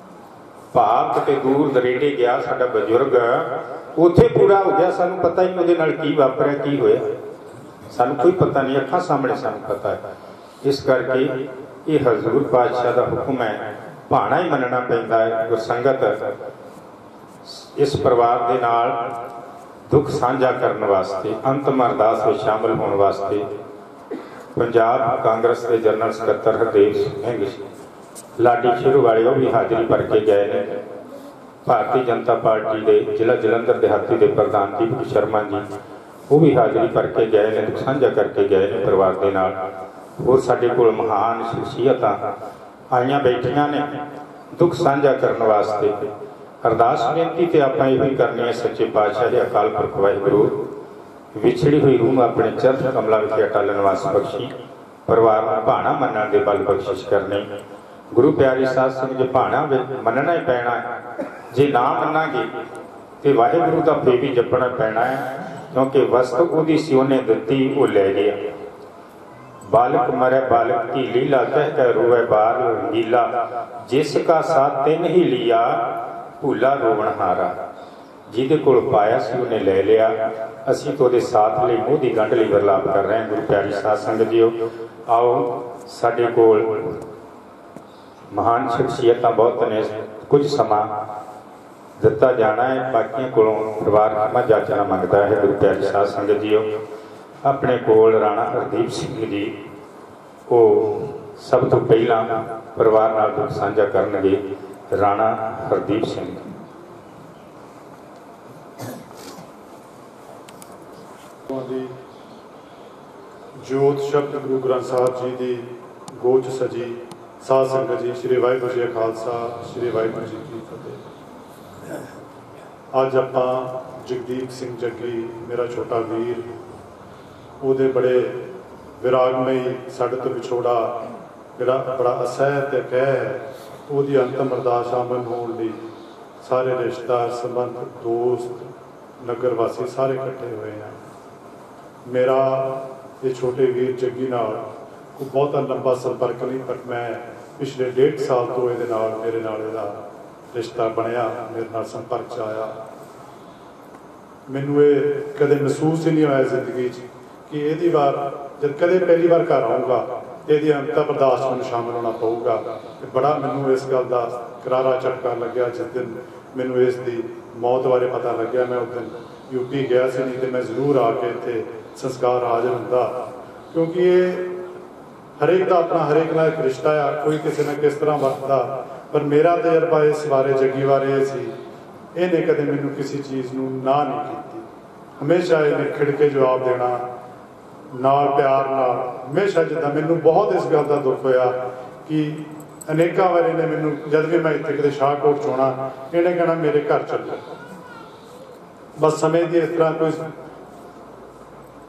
ਭਾਵ ਕਿਤੇ ਦੂਰ ਦਰੇਡੇ ਗਿਆ ਸਾਡਾ ਬਜ਼ੁਰਗ, ਉੱਥੇ ਪੂਰਾ ਹੋ ਗਿਆ, ਸਾਨੂੰ ਪਤਾ ਹੀ ਨਹੀਂ ਉਹਦੇ ਨਾਲ ਕੀ ਵਾਪਰਿਆ, ਕੀ ਹੋਇਆ, ਸਾਨੂੰ ਕੋਈ ਪਤਾ ਨਹੀਂ, ਅੱਖਾਂ ਸਾਹਮਣੇ ਸਾਨੂੰ ਪਤਾ ਹੈ। ਇਸ ਕਰਕੇ ਇਹ ਹਜ਼ੂਰ ਪਾਤਸ਼ਾਹ ਦਾ ਹੁਕਮ ਹੈ, ਭਾਣਾ ਹੀ ਮੰਨਣਾ ਪੈਂਦਾ ਹੈ। ਗੁਰਸੰਗਤ ਇਸ ਪਰਿਵਾਰ ਦੇ ਨਾਲ ਦੁੱਖ ਸਾਂਝਾ ਕਰਨ ਵਾਸਤੇ, ਅੰਤਮ ਅਰਦਾਸ ਵਿੱਚ ਸ਼ਾਮਲ ਹੋਣ ਵਾਸਤੇ ਪੰਜਾਬ ਕਾਂਗਰਸ ਦੇ ਜਨਰਲ ਸਕੱਤਰ ਹਰਦੇਵ ਸਿੰਘ ਲਾਡੀ ਸ਼ੁਰੂ ਵਾਲੇ ਉਹ ਵੀ ਹਾਜ਼ਰੀ ਭਰ ਕੇ ਗਏ ਨੇ। ਭਾਰਤੀ ਜਨਤਾ ਪਾਰਟੀ ਦੇ ਜ਼ਿਲ੍ਹਾ ਜਲੰਧਰ ਦਿਹਾਤੀ ਦੇ ਪ੍ਰਧਾਨ ਦੀਪਕ ਸ਼ਰਮਾ ਜੀ ਉਹ ਵੀ ਹਾਜ਼ਰੀ ਭਰ ਕੇ ਗਏ ਨੇ, ਦੁੱਖ ਸਾਂਝਾ ਕਰਕੇ ਗਏ ਨੇ ਪਰਿਵਾਰ ਦੇ ਨਾਲ। ਹੋਰ ਸਾਡੇ ਕੋਲ ਮਹਾਨ ਸ਼ਖਸੀਅਤਾਂ ਆਈਆਂ ਬੈਠੀਆਂ ਨੇ ਦੁੱਖ ਸਾਂਝਾ ਕਰਨ ਵਾਸਤੇ। ਅਰਦਾਸ ਬੇਨਤੀ ਤੇ ਆਪਾਂ ਇਹੋ ਹੀ ਕਰਨੀ ਹੈ, ਸੱਚੇ ਪਾਤਸ਼ਾਹ ਦੇ ਅਕਾਲ ਪੁਰਖ ਵਾਹਿਗੁਰੂ ਵਿਛੜੀ ਹੋਈ ਰੂਹ ਆਪਣੇ ਚਰਨ ਕਮਲਾਂ ਵਿੱਚ ਅਟਲ ਨਿਵਾਸ ਬਖਸ਼ੀ, ਪਰਿਵਾਰ ਨੂੰ ਭਾਣਾ ਮੰਨਣ ਦੇ ਬਲ ਬਖਸ਼ਿਸ਼ ਕਰਨੀ। ਗੁਰੂ ਪਿਆਰੀ ਸਾਧ ਸੰਗਤ ਜੇ ਭਾਣਾ ਮੰਨਣਾ ਹੀ ਪੈਣਾ ਹੈ, ਜੇ ਨਾ ਮੰਨਾਂਗੇ ਤੇ ਵਾਹਿਗੁਰੂ ਦਾ ਫੇਰ ਵੀ ਜਪਣਾ ਪੈਣਾ ਹੈ, ਕਿਉਂਕਿ ਵਸਤ ਉਹਦੀ ਸੀ, ਉਹਨੇ ਦਿੱਤੀ, ਉਹ ਲੈ ਲਿਆ। ਬਾਲਕ ਮਰੇ ਬਾਲਕ ਕੀ ਲੀਲਾ, ਕਹਿ ਕਹਿ ਰੋਵੇ ਬਾਰ ਰੰਗੀਲਾ, ਜਿਸ ਕਾ ਸਾਥ ਤਿੰਨ ਹੀ ਲਿਆ ਭੂਲਾ ਰੋਵਣ ਹਾਰਾ। ਜਿਹਦੇ ਕੋਲ ਪਾਇਆ ਸੀ ਉਹਨੇ ਲੈ ਲਿਆ, ਅਸੀਂ ਤਾਂ ਉਹਦੇ ਸਾਥ ਲਈ ਮੂੰਹ ਦੀ ਗੰਢ ਲਈ ਵਰਲਾਪ ਕਰ ਰਹੇ ਹਾਂ। ਗੁਰੂ ਪਿਆਰੀ ਸਾਧ ਸੰਗਤ ਜੀਓ, ਆਓ ਸਾਡੇ ਕੋਲ ਮਹਾਨ ਸ਼ਖਸੀਅਤਾਂ ਬਹੁਤ ਨੇ, ਕੁਝ ਸਮਾਂ ਦਿੱਤਾ ਜਾਣਾ ਹੈ, ਬਾਕੀਆਂ ਕੋਲੋਂ ਪਰਿਵਾਰ ਖਿਮਾ ਜਾਚਨਾ ਮੰਗਦਾ ਹੈ। ਗੁਰੂ ਪਿਆਰੀ ਸਾਧ ਸੰਗਤ ਜੀਓ, ਆਪਣੇ ਕੋਲ ਰਾਣਾ ਹਰਦੀਪ ਸਿੰਘ ਜੀ ਉਹ ਸਭ ਤੋਂ ਪਹਿਲਾਂ ਪਰਿਵਾਰ ਨਾਲ ਦੁੱਖ ਸਾਂਝਾ ਕਰਨਗੇ। ਰਾਣਾ ਹਰਦੀਪ ਸਿੰਘ ਜੋਤ ਸ਼ਬਦ ਗੁਰੂ ਗ੍ਰੰਥ ਸਾਹਿਬ ਜੀ ਦੀ ਗੋਚ ਸਜੀ ਸਾਧ ਸੰਗਤ ਜੀ, ਸ਼੍ਰੀ ਵਾਹਿਗੁਰੂ ਜੀ ਕਾ ਖਾਲਸਾ, ਸ਼੍ਰੀ ਵਾਹਿਗੁਰੂ ਜੀ ਕੀ ਫਤਿਹ। ਅੱਜ ਆਪਾਂ ਜਗਦੀਪ ਸਿੰਘ ਜੱਗੀ, ਮੇਰਾ ਛੋਟਾ ਵੀਰ, ਉਹਦੇ ਬੜੇ ਵਿਰਾਗਮਈ ਸਾਡੇ ਤੋਂ ਵਿਛੋੜਾ ਜਿਹੜਾ ਬੜਾ ਅਸਹਿ ਤੇ ਕਹਿ, ਉਹਦੀ ਅੰਤਮ ਅਰਦਾਸ ਸ਼ਾਮਲ ਹੋਣ ਲਈ ਸਾਰੇ ਰਿਸ਼ਤੇਦਾਰ ਸੰਬੰਧ ਦੋਸਤ ਨਗਰ ਵਾਸੀ ਸਾਰੇ ਇਕੱਠੇ ਹੋਏ ਆ। ਮੇਰਾ ਇਹ ਛੋਟੇ ਵੀਰ ਜੱਗੀ ਨਾਲ ਕੋਈ ਬਹੁਤਾ ਲੰਬਾ ਸੰਪਰਕ ਨਹੀਂ, ਪਰ ਮੈਂ ਪਿਛਲੇ 1.5 ਸਾਲ ਤੋਂ ਇਹਦੇ ਨਾਲ ਮੇਰੇ ਨਾਲ ਇਹਦਾ ਰਿਸ਼ਤਾ ਬਣਿਆ, ਮੇਰੇ ਨਾਲ ਸੰਪਰਕ 'ਚ ਆਇਆ। ਮੈਨੂੰ ਇਹ ਕਦੇ ਮਹਿਸੂਸ ਹੀ ਨਹੀਂ ਹੋਇਆ ਜ਼ਿੰਦਗੀ 'ਚ ਕਿ ਇਹਦੀ ਵਾਰ ਜਦ ਕਦੇ ਪਹਿਲੀ ਵਾਰ ਘਰ ਆਊਗਾ ਇਹਦੀ ਅੰਤਮ ਅਰਦਾਸ ਨੂੰ ਸ਼ਾਮਲ ਹੋਣਾ ਪਊਗਾ। ਤੇ ਬੜਾ ਮੈਨੂੰ ਇਸ ਗੱਲ ਦਾ ਕਰਾਰਾ ਝਟਕਾ ਲੱਗਿਆ ਜਿਸ ਦਿਨ ਮੈਨੂੰ ਇਸ ਦੀ ਮੌਤ ਬਾਰੇ ਪਤਾ ਲੱਗਿਆ। ਮੈਂ ਉਸ ਦਿਨ ਯੂਪੀ ਗਿਆ ਸੀ, ਨਹੀਂ ਤੇ ਮੈਂ ਜ਼ਰੂਰ ਆ ਕੇ ਇੱਥੇ ਸੰਸਕਾਰ ਹਾਜ਼ਰ ਹੁੰਦਾ, ਕਿਉਂਕਿ ਇਹ ਹਰੇਕ ਦਾ ਆਪਣਾ ਹਰੇਕ ਨਾਲ ਇੱਕ ਰਿਸ਼ਤਾ ਆ, ਕੋਈ ਕਿਸੇ ਨਾਲ ਕਿਸ ਤਰ੍ਹਾਂ ਵਰਤਦਾ। ਪਰ ਮੇਰਾ ਤਜਰਬਾ ਇਸ ਬਾਰੇ, ਜੱਗੀ ਬਾਰੇ ਇਹ ਸੀ, ਇਹਨੇ ਕਦੇ ਮੈਨੂੰ ਕਿਸੇ ਚੀਜ਼ ਨੂੰ ਨਾ ਨਹੀਂ ਕੀਤੀ। ਹਮੇਸ਼ਾ ਇਹਨੇ ਖਿੜ ਕੇ ਜਵਾਬ ਦੇਣਾ, ਨਾਲ ਪਿਆਰ ਨਾਲ। ਹਮੇਸ਼ਾ ਜਿੱਦਾਂ ਮੈਨੂੰ ਬਹੁਤ ਇਸ ਗੱਲ ਦਾ ਦੁੱਖ ਹੋਇਆ ਕਿ ਅਨੇਕਾਂ ਵਾਰ ਇਹਨੇ ਮੈਨੂੰ, ਜਦ ਵੀ ਮੈਂ ਇੱਥੇ ਕਿਤੇ ਸ਼ਾਹਕੋਟ 'ਚ ਆਉਣਾ, ਇਹਨੇ ਕਹਿਣਾ ਮੇਰੇ ਘਰ ਚੱਲੋ। ਬਸ ਸਮੇਂ ਦੀ ਇਸ ਤਰ੍ਹਾਂ ਕੋਈ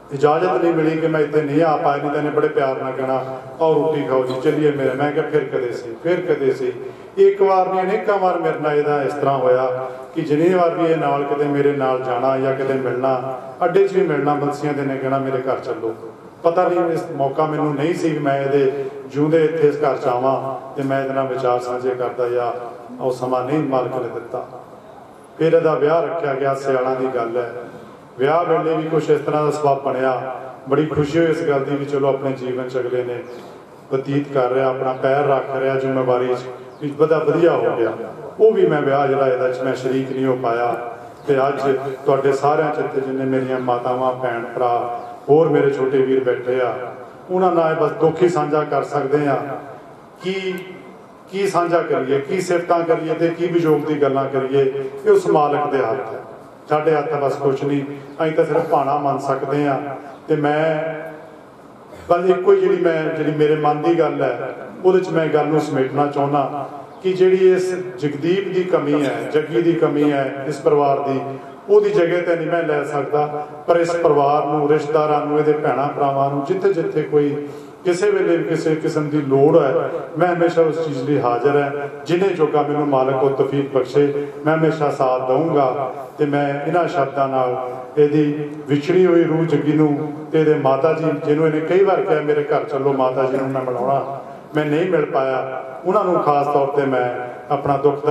इजाजत नहीं मिली कि मैं इतने नहीं आ पाया, नहीं तो इन्हें बड़े प्यार ना कहना और रोटी खाओ जी चलिए मेरे। मैं क्या फिर कदे सी एक बार नहीं अनेक बार मेरे नाल इहदा इस तरह होया कि जिन्नी बार भी ये नाल किते मेरे नाल जाना या किते मिलना, अड्डे 'च भी मिलना, बंसियां दे ने कहना मेरे घर चलो। पता नहीं इस मौका मैनू नहीं सी मैं ये जिउंदे इत्थे इस घर च आवां ते मैं इहदे नाल विचार साझे करदा या ਉਹ ਸਮਾਂ नहीं मालिक ने दिता। फिर ਇਹਦਾ ਵਿਆਹ रखा गया, सियालों की गल है। ਵਿਆਹ ਵੇਲੇ भी कुछ इस तरह का सबब बनया, बड़ी खुशी हुई इस गल की भी चलो अपने जीवन च अगले ने बतीत कर रहा, अपना पैर रख रहा जिम्मेवारी भी वधिया हो गया। वो भी मैं विआह जिहड़ा इहदे मैं शरीक नहीं हो पाया ते अज तुहाडे सारिआं च इत्थे जिन्ने मेरियां मातावां भैन भरा होर मेरे छोटे वीर बैठे आ, उन्हां नाल बस दुख ही साझा कर सकते हैं की साझा करिए, की सिफतां करिए ते की विजोग दी गल्लां करिए। ये उस मालिक दे हत्थ है, साडे हत्थ बस कुछ नहीं। असीं तां सिर्फ भाणा मन सकते हैं ते मैं बस इक्को ही जिहड़ी मेरे मन की गल है उहदे च मैं गल नूं समेटना चाहुंदा कि जिहड़ी इस जगदीप की कमी है, जग्गी की कमी है इस परिवार की, ਉਹਦੀ जगह तो नहीं मैं लै सकता, पर इस परिवार नूं, रिश्तेदारां नूं, इहदे भैणां भरावां नूं जिथे जिथे कोई किसी वेले किसी किस्म की लोड़ है मैं हमेशा उस चीज़ लिए हाजिर है। जिन्हें जोगा मैनूं मालिक को तौफीक बख्शे मैं हमेशा साथ दूँगा। तो मैं इन्हां शब्दां नाल इहदी विछड़ी हुई रूह जग्गी नूं ते इहदे माता जी जिन्हों इन्हें कई बार कहा मेरे घर चलो माता जी नूं मैं मिलाउणा, मैं नहीं मिल पाया, उन्होंने खास तौर पर मैं अपना दुख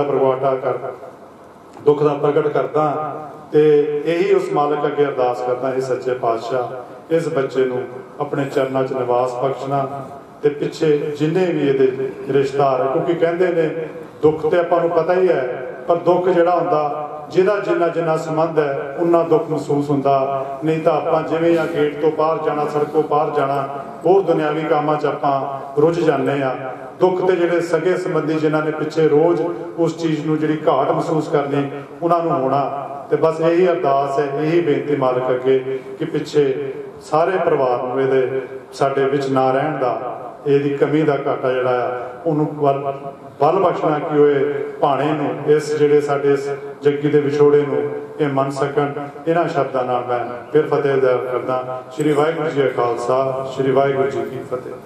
का प्रगट करदा तो यही उस मालिक अगे अरदास करदा है सच्चे पातशाह इस बच्चे नूं अपने चरणों च निवास बख्शना ते पिछे जिन्हें भी ये रिश्तेदार है, क्योंकि कहते ने दुख तो आपां नूं पता ही है, पर दुख जिहड़ा हुंदा जिहदा जिन्ना जिन्ना संबंध है उन्ना दुख महसूस हुंदा। नहीं तो आपां जिवें या गेट तो बाहर जाना, सड़कों बाहर जाना, होर दुनियावी कामां च आपां रुझ जाने आ। दुख तो जिहड़े सगे संबंधी जिन्हां ने पिछे रोज़ उस चीज़ नूं जिहड़ी घाट महसूस करनी उन्हां नूं होना। तो बस यही अरदास है, यही बेनती मालिक अगे कि पिछे सारे परिवार नूं इहदे साडे विच ना रहण दा, इहदी कमी दा घाटा जिहड़ा आ उहनूं बल बख्शना कि ओह भाणे नूं इस जिहड़े साडे इस जग्गी दे विछोड़े नूं इह मन सकण। इन्हां शब्दां नाल मैं फिर फतेह दा करदा। श्री वाहिगुरू जी का खालसा, श्री वाहिगुरू जी की फतेह।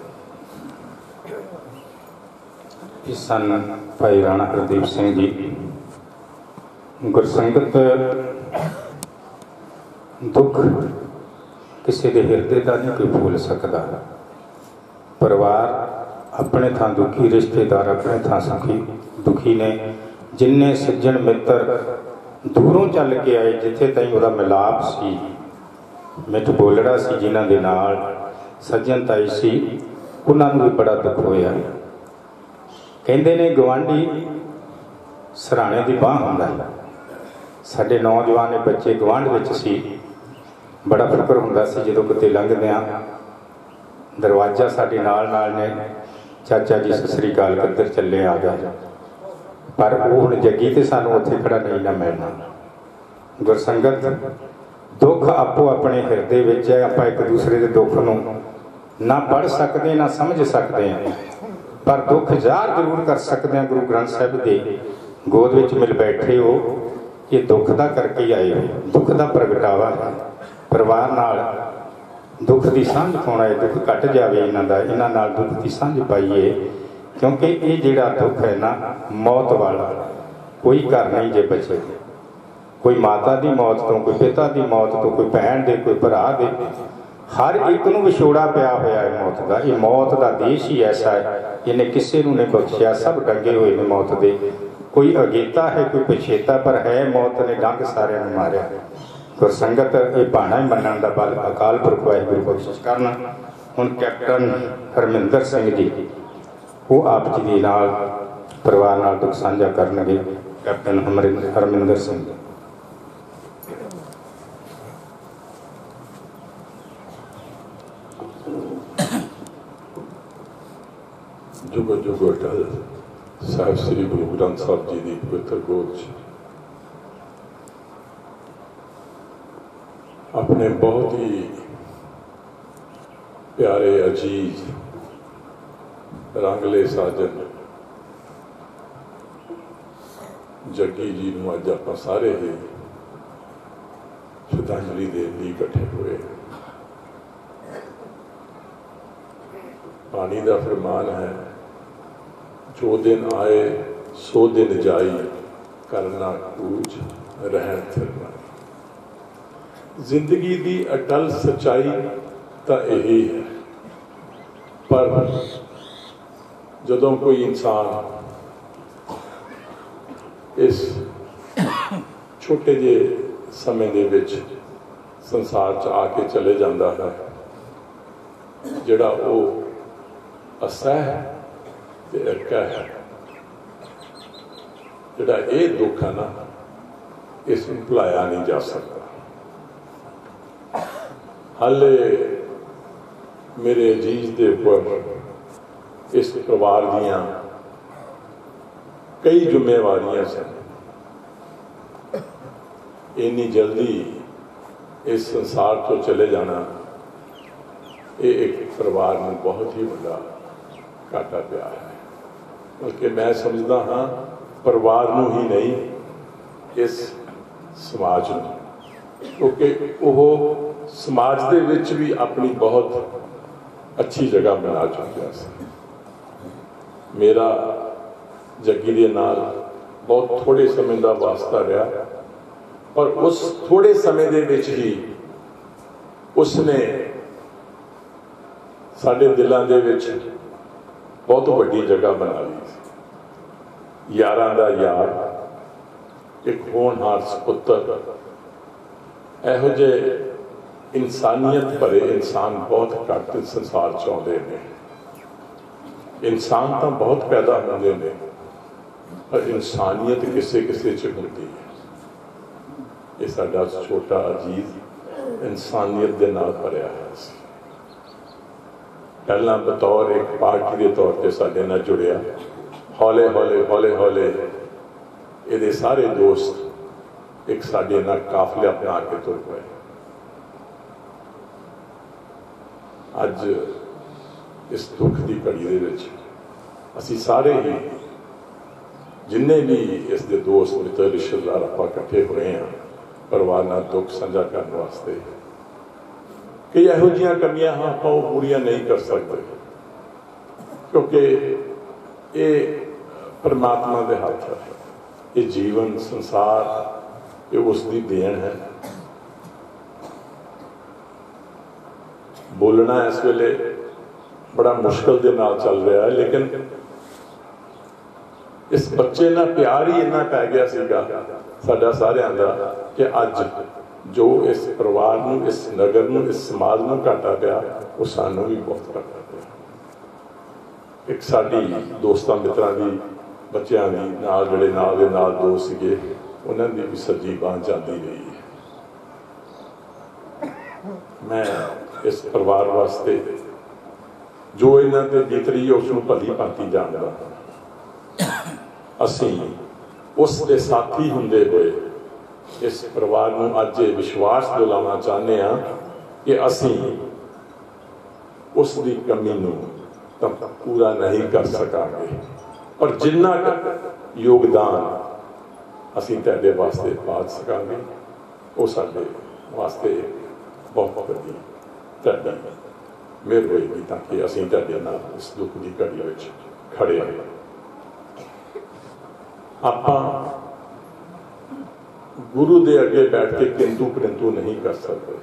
सन भाई राणा हरदीप सिंह जी गुरसंगत दुख किसी के हिरदे का नहीं कोई भूल सकता। परिवार अपने थां दुखी, रिश्तेदार अपने थां सुखी दुखी ने। जिन्ने सज्जन मित्र दूरों चल के आए जिथे ताईं उहदा मिलाप सी, मिठ बोलड़ा सी, जिन्हां दे नाल सज्जन ताई सी, उन्हां नूं भी बड़ा दुख होया। कहंदे ने गवांढी सराणे दी बांह हुंदा। साडे नौजवान बच्चे गवांढ विच सी, बड़ा फिक्र हुंदा सी जदों किते लंघदिआं दरवाजा साडे नाल ने चाचा जी सत श्री अकाल किधर चले आ गए, पर वो हुण जग्गी ते सानूं उत्थे खड़ा नहीं ना मिलना। गुरसंगत दुख आपो अपने हिरदे विच है, आपां एक दूसरे दे दुख नूं ना पढ़ सकते ना समझ सकते हैं, पर दुख ज़ाहिर जरूर कर सकते हैं। गुरु ग्रंथ साहिब के गोद विच मिल बैठे हो, ये दुख का करके ही आए हो, दुख का प्रगटावा है। परिवार नाल दुख की सांझ पाउणा है, दुख घट जाए इन्हां दा, इन्हां नाल दुख की सांझ पाइए, क्योंकि ये जिहड़ा दुख है ना मौत वाला, कोई घर नहीं जे बचे। कोई माता की मौत तो, कोई पिता की मौत तो, कोई भैन दे, कोई भरा दे, हर एक नूं विछोड़ा पिया होया है मौत का। ये मौत का देश ही ऐसा है, इन्हें किसी नूं नहीं बख्शिया, सब डंगे हुए ने मौत दे। कोई अगेता है, कोई पछेता, पर है मौत ने डंग सारे मारिया। गुरसंगत ये भाणा ही मनण दा बल अकाल पुरख वाहिगुरू बख्शिश करना। हुण कैप्टन हरमिंदर सिंह जी वो आप जी दे नाल परिवार नाल दुख साझा करनगे। कैप्टन हरमिंदर सिंह जुगो जुगो अटल साहिब श्री गुरु ग्रंथ साहब जी की पवित्र गोद अपने बहुत ही प्यारे अजीज रंगले साजन जग्गी जी नूं अज आपां सारे ही श्रद्धांजलि देण लई इकट्ठे हुए। बाणी का फरमान है, जो दिन आए सो दिन जाई, करना कूच रहन फिरना। जिंदगी की अटल सच्चाई तो यही है, पर जदों कोई इंसान इस छोटे जे समय दे विच संसार च आके चले जाता है, जिहड़ा वो असह ते अकह है, जिहड़ा ये दुख है ना, इस भुलाया नहीं जा सकता। हाले मेरे अजीज दे उपर इस परिवार दियां कई जिम्मेवारियां सन। इन्नी जल्दी इस संसार तो चले जाना, ये एक परिवार में बहुत ही बड़ा घाटा पिया है। बल्कि मैं समझदा हाँ, परिवार नूं ही नहीं, इस समाज नूं, क्योंकि वो समाज दे विच भी अपनी बहुत अच्छी जगह बना चुका है। मेरा जग्गी दे नाल बहुत थोड़े समय का वास्ता रहा, पर उस थोड़े समय दे विच ही उसने साडे दिलों दे विच बहुत बड़ी जगह बना ली। यारां दा यार, एक होनहार सपुत्र, इहो जिहे इंसानियत भरे इंसान बहुत घट संसार च आउंदे ने। इंसान तो बहुत पैदा होंदे ने, पर इंसानियत किसे किसे च होंदी है। ये साडा छोटा अजीज इंसानियत दे नाल भरिया है। पहला बतौर एक पार्टी के तौर पर साडे नाल जुड़िया, हौले हौले हौले हौले ये सारे दोस्त एक साडे नाल काफिला बना के तुर पे। अज इस दुख की घड़ी दे विच असी सारे ही जिन्ने भी इस दे दोस्त मित्र रिश्तेदार आपां इकट्ठे होए हैं परिवार नाल दुख साझा करने वास्ते। कई इहो जिहियां कमियां हाँ आपां वो पूरियां नहीं कर सकते, क्योंकि ये परमात्मा दे हाथ है। ये जीवन संसार ये उसकी देन है। बोलना इस वेले बड़ा मुश्किल दे नाल चल रहा है, लेकिन इस बच्चे ना प्यार ही इन्ना पै गया सीगा साडा सारियां दा कि अज जो इस परिवार नूं, इस नगर नूं, इस समाज नूं घाटा पिया, वो सानूं भी बहुत घाटा पिया। एक साडी दोस्तां मित्रां दी बच्चों की नाल जिहड़े नाल दे नाल दोस्त सीगे, उन्हां दी भी सज्जी बांह जांदी रही है। मैं इस परिवार वास्ते जो इन्हां ते बीतरी उसनूं भली भांति जानदा। असीं उस दे साथी हुंदे होए इस परिवार नूं अज ये विश्वास दिलाना चाहते हैं कि असीं उस दी कमी नूं तां पूरा नहीं कर सकांगे, पर जिन्ना योगदान असीं तुहाडे वास्ते पा सकांगे वो साडे वास्ते बहुत वड्डी तुहाडी मेहर होएगी, ताकि असीं तुहाडे नाल इस दुख की घड़ी विच खड़े हैं। आपां गुरु दे अगे बैठ के किंतु परंतु नहीं कर सकते।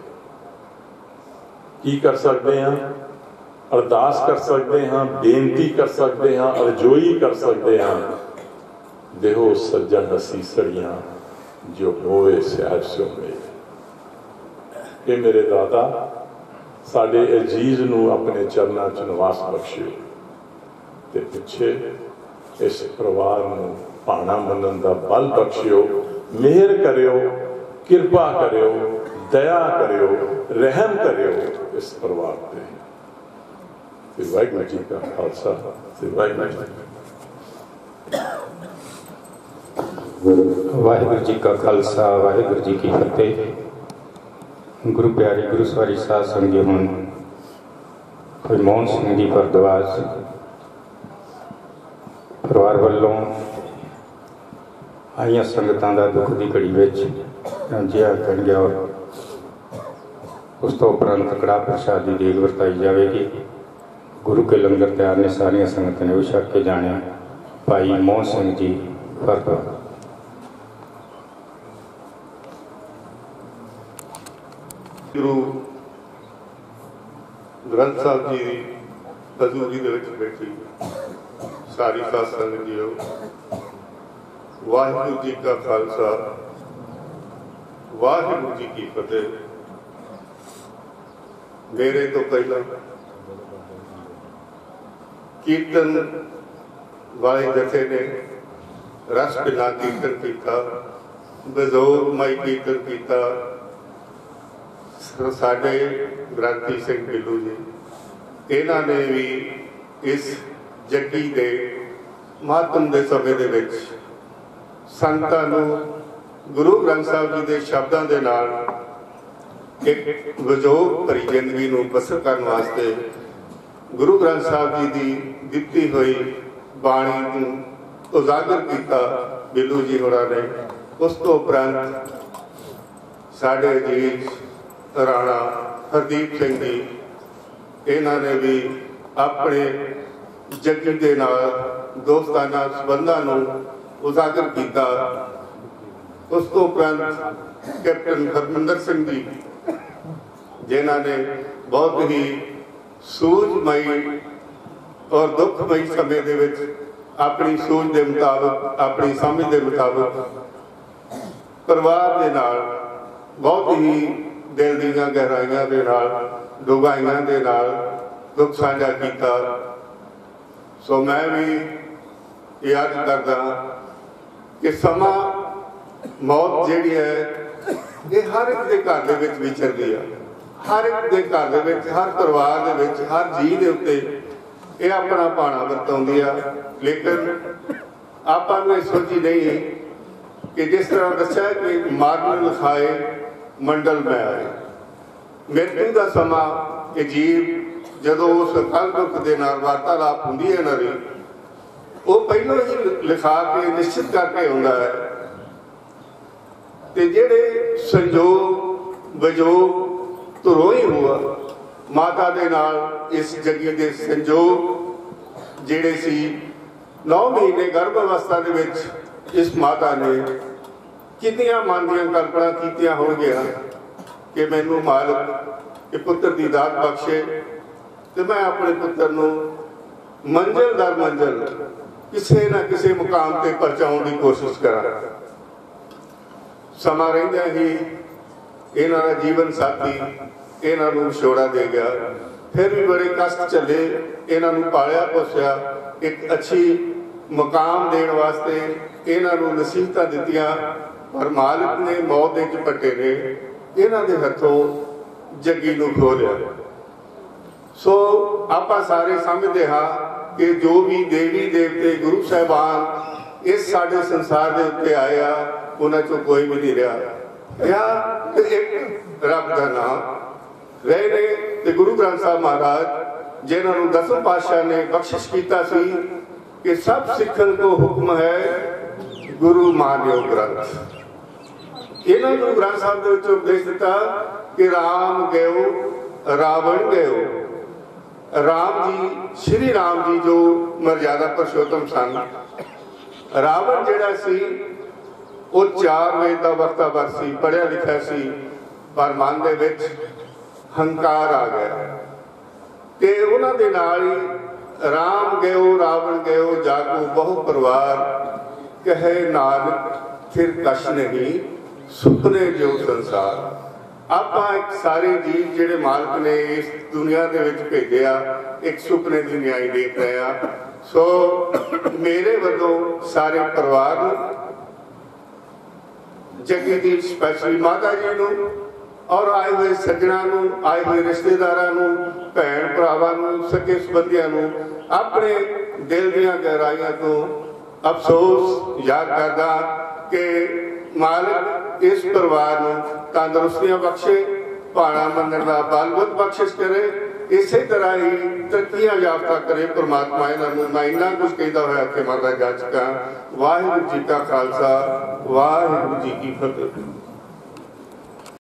की कर सकते हैं? अरदास कर सकते हैं, बेनती कर सकते हैं, अरजोई कर सकते हैं। देहो सज्जन हसीसड़ियां जो होए सैर सो में। ये मेरे दादा साडे अजीज नूं अपने चरणों च निवास बख्शियो ते पिछे इस परिवार नूं पाना मनन दा बल बख्शियो, मेहर करियो, कृपा करियो, दया करियो, रहम करियो इस परिवार पे। वाहिगुरू जी का खालसा, वाहिगुरू जी वाहिगुरू जी का खालसा, वाहिगुरू जी की फतेह। गुरु प्यारे गुरु सवारी साध संगत हुण हरमोहन सिंह जी भारद्वाज परिवार वालों आईयां संगतां दा दुख की घड़ी विच जिहा कर गया, और उस तो उपरंत कड़ा प्रसाद की देग वरताई जाएगी। गुरु के लंगर तैयार ने, सारिया संगत ने भी छक के जाने। भाई मोहन सिंह जी फरदा। गुरु ग्रंथ साहब जी की हजूरी दे विच बैठी सारी साध संगत जीओ, वाहिगुरू जी का खालसा वाहिगुरू जी की फतेह। मेरे तो पहला कीर्तन वाले जथे ने रस पिला कीर्तन किया, बेजोरमई कीर्तन किया साडे ग्रंथी सिंह ढिल्लों जी। इन्हां ने भी इस जग्गी दे महत्म के समय दे विच संतां नूं गुरु ग्रंथ साहब जी के शब्दों के नाल एक विजोग भरी जिंदगी नूं बसर करने वास्ते गुरु ग्रंथ साहब जी की दिती हुई बाणी नूं उजागर किया बिल्लू जी होरां ने। उस तो उपरंत साडे अजीज राणा हरदीप सिंह जी, इन्हां ने भी अपने जग्गी दे नाल दोस्ताना संबंधां नूं उजागर किया। उस तो उपरंत कैप्टन हरमिंदर सिंह जी, जिन्हां ने बहुत ही सूझमई और दुखमई समय दे विच अपनी सूझ के मुताबिक, अपनी समझ के मुताबिक परिवार के नाल बहुत ही दिल दीयां गहराइयां दे नाल डुगाइयां दे नाल दुख साझा किया। सो मैं भी याद करदा कि समा मौत जिहड़ी है ये हर एक दे घर दे विच विचरदी है, हर एक दे घर दे विच, हर परिवार दे विच, हर जी दे उत्ते ये अपना भाणा वरताउंदी है। लेकिन आपां नूं इह सोची नहीं कि जिस तरह दस्सिया कि मारन लिखाए मंडल में आए, मृत्यु का समा ये जीव जदों उस अकाल पुरख के नाल वार्तालाप हुंदी है इन्हां दी, वो पहलों ही लिखा के निश्चित करके आउंदा है। ते जिहड़े संजोग विजोग धुरों ही हुआ माता दे नाल इस जग्गी दे संजोग जिहड़े सी 9 महीने गर्भ अवस्था दे विच इस माता ने कितनियां मन दियां कल्पना कीतियां होणगियां कि मैनू मालक ये पुत्र दी दात बख्शे ते मैं अपने पुत्र नूं मंजिल दर मंजिल किसी ना किसी मुकाम ते पहुंचाउण दी कोशिश करां। समा रहिंदियां ही इन्हां दा जीवन साथी इन्हां नूं विछोड़ा दे गया। फिर भी बड़े कष्ट चले, इन्हां नूं पालिया पोसिया, एक अच्छी मुकाम देण वास्ते इन्हां नूं नसीहतां दित्तियां, पर मालिक ने मौत दे झपट्टे ने इन्हां दे हथों जग्गी नूं खो लिया। सो आपां सारे समझदे हां कि जो भी देवी देवते गुरु साहिबान इस साडे संसार दे उत्ते आए आ उन्हां चों कोई भी नहीं रहा। एक रब दा नाम रहे ने ते गुरु ग्रंथ साहब महाराज जिन्हां नूं 10वें पातशाह ने बख्शिश कीता सी कि सब सिखन को हुक्म है गुरु मानियो ग्रंथ। इन्हां नूं ग्रंथ साहब दे विच उपदेश दिता कि राम गयो रावण गयो। राम जी श्री राम जी जो मर्यादा पुरुषोत्तम सन, रावण जिहड़ा सी वो 4 वेद का वक्तावर सी, पढ़िया लिखा सी, पर मन दे विच हंकार आ गया ते उन्हां दे नाल ही राम गयो रावण गयो जागो बहु परिवार कहे नानक फिर कश नहीं सुपने जो संसार। आपां एक सारे जीव जिहड़े मालक ने इस दुनिया दे विच भेजिया एक सुपने की न्याय देख रहे हैं। सो मेरे वल्लों सारे परिवार नूं जग्गी दी स्पैशली माता जी नूं और आए हुए सज्जणा नूं, आए हुए रिश्तेदारां नूं, भैण भरावां नूं, सगे संबंधियां नूं अपने दिल दीयां गहराइयां तो अफसोस याद करदा कि मालिक इस परिवार नूं तंदुरुस्तियां बख्शे, भाणा मनण दा बल बुद्ध बख्शिश करे, इसे तरह ही तरक्कियां याफ्ता करे परमात्मा इन्हां नूं। मैं इन्ना कुछ कहदा होया कि माता जा चुका। वाहिगुरू जी का खालसा वाहिगुरू जी की फतेह।